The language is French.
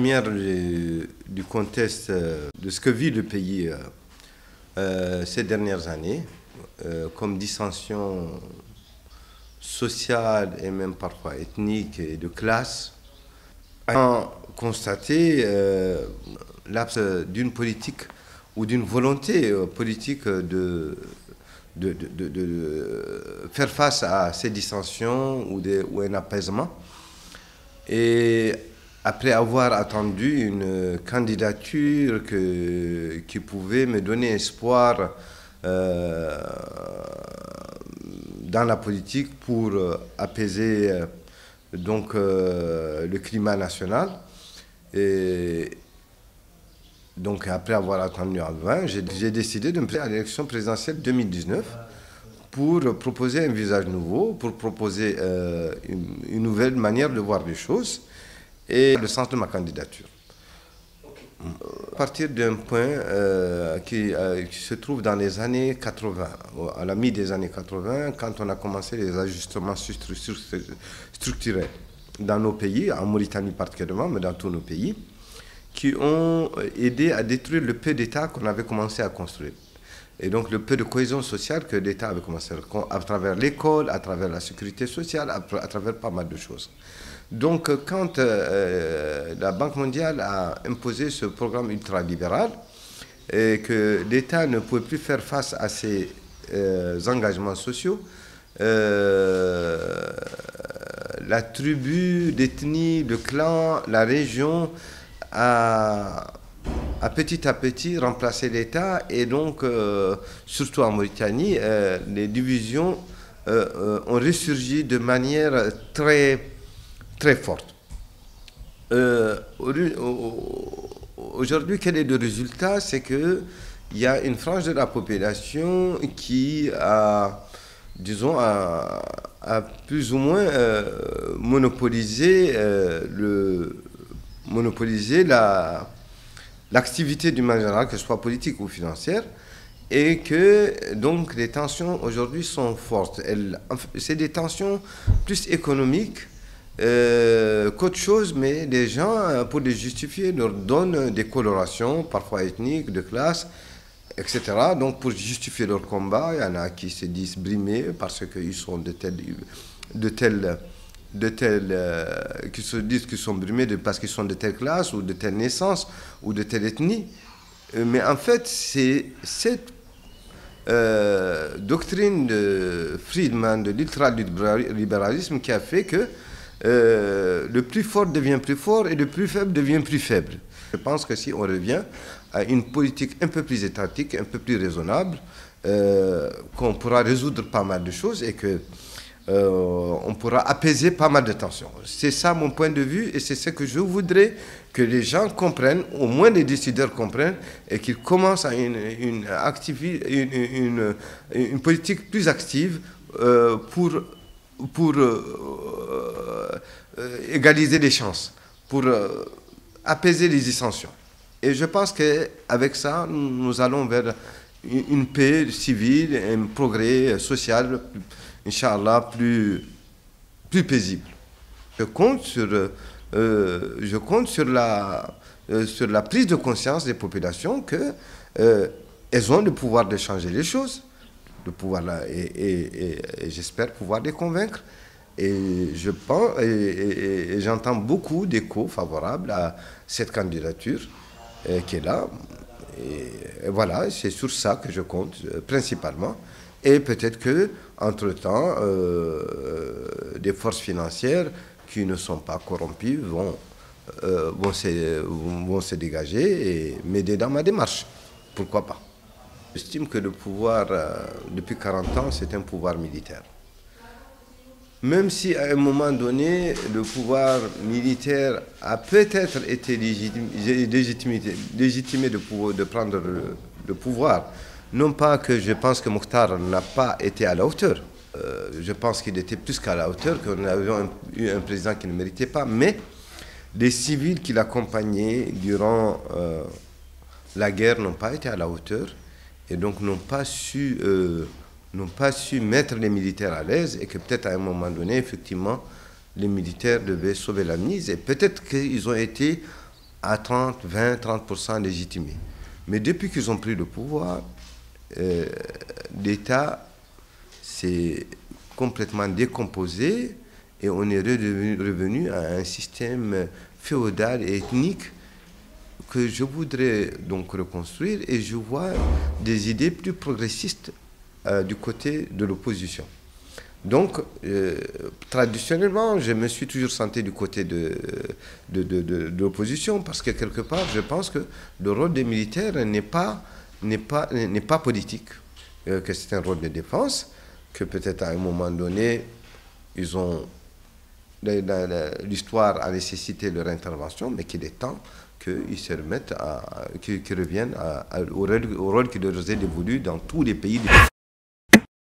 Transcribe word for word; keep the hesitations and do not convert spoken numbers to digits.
Lumière du, du contexte euh, de ce que vit le pays euh, euh, ces dernières années, euh, comme dissension sociale et même parfois ethnique et de classe, a constaté euh, l'absence d'une politique ou d'une volonté euh, politique de, de, de, de, de faire face à ces dissensions ou, de, ou un apaisement. Et après avoir attendu une candidature que, qui pouvait me donner espoir euh, dans la politique pour apaiser euh, donc, euh, le climat national. Et donc après avoir attendu en vain, j'ai décidé de me présenter à l'élection présidentielle deux mille dix-neuf pour proposer un visage nouveau, pour proposer euh, une, une nouvelle manière de voir les choses et le sens de ma candidature. À partir d'un point euh, qui, euh, qui se trouve dans les années quatre-vingt, à la mi des années quatre-vingt, quand on a commencé les ajustements structurels dans nos pays, en Mauritanie particulièrement, mais dans tous nos pays, qui ont aidé à détruire le peu d'État qu'on avait commencé à construire. Et donc le peu de cohésion sociale que l'État avait commencé à, à travers l'école, à travers la sécurité sociale, à, à travers pas mal de choses. Donc quand euh, la Banque mondiale a imposé ce programme ultralibéral et que l'État ne pouvait plus faire face à ses euh, engagements sociaux, euh, la tribu, l'ethnie, le clan, la région a, a petit à petit remplacé l'État et donc, euh, surtout en Mauritanie, euh, les divisions euh, euh, ont ressurgi de manière très, très forte. Euh, Aujourd'hui, quel est le résultat? C'est qu'il y a une frange de la population qui a, disons, a, a plus ou moins euh, monopolisé, euh, le, monopolisé la, l'activité du manière générale, que ce soit politique ou financière, et que donc les tensions aujourd'hui sont fortes. C'est des tensions plus économiques euh, qu'autre chose, mais les gens, pour les justifier, leur donnent des colorations, parfois ethniques, de classe, et cetera. Donc pour justifier leur combat, il y en a qui se disent brimés parce qu'ils sont de tels, de tels, de tels euh, qui se disent qu'ils sont brimés de, parce qu'ils sont de telle classe ou de telle naissance ou de telle ethnie. Mais en fait, c'est cette euh, doctrine de Friedman, de l'ultralibéralisme qui a fait que euh, le plus fort devient plus fort et le plus faible devient plus faible. Je pense que si on revient à une politique un peu plus étatique, un peu plus raisonnable, euh, qu'on pourra résoudre pas mal de choses et que euh, on pourra apaiser pas mal de tensions. C'est ça mon point de vue et c'est ce que je voudrais que les gens comprennent, au moins les décideurs comprennent, et qu'ils commencent à une, une, une, une, une politique plus active euh, pour, pour euh, euh, égaliser les chances, pour euh, apaiser les dissensions. Et je pense qu'avec ça, nous allons vers une paix civile, un progrès social, Inch'Allah, plus, plus paisible. Je compte sur, euh, je compte sur, la, euh, sur la prise de conscience des populations qu'elles euh, ont le pouvoir de changer les choses, le pouvoir là, et, et, et, et j'espère pouvoir les convaincre. Et je pense, et, et, et j'entends beaucoup d'échos favorables à cette candidature euh, qui est là. Et, et voilà, c'est sur ça que je compte euh, principalement. Et peut-être qu'entre-temps, euh, des forces financières qui ne sont pas corrompues vont, euh, vont, se, vont se dégager et m'aider dans ma démarche. Pourquoi pas? J'estime que le pouvoir, euh, depuis quarante ans, c'est un pouvoir militaire. Même si à un moment donné, le pouvoir militaire a peut-être été légitimé, légitimé, légitimé de, pouvoir, de prendre le, le pouvoir, non pas que je pense que Mokhtar n'a pas été à la hauteur. Euh, je pense qu'il était plus qu'à la hauteur, qu'on avait eu un président qui ne méritait pas. Mais les civils qui l'accompagnaient durant euh, la guerre n'ont pas été à la hauteur et donc n'ont pas su, euh, n'ont pas su mettre les militaires à l'aise et que peut-être à un moment donné, effectivement, les militaires devaient sauver la mise. Et peut-être qu'ils ont été à trente, vingt, trente pour cent légitimés. Mais depuis qu'ils ont pris le pouvoir, euh, l'État s'est complètement décomposé et on est revenu, revenu à un système féodal et ethnique que je voudrais donc reconstruire, et je vois des idées plus progressistes euh, du côté de l'opposition. Donc, euh, traditionnellement, je me suis toujours senti du côté de, de, de, de, de l'opposition, parce que quelque part, je pense que le rôle des militaires n'est pas, n'est pas, n'est pas politique, euh, que c'est un rôle de défense, que peut-être à un moment donné, ils ont, l'histoire a nécessité leur intervention, mais qu'il est temps qu'ils se remettent à, qu'ils reviennent à, à, au rôle, au rôle qui leur est dévolu dans tous les pays du monde.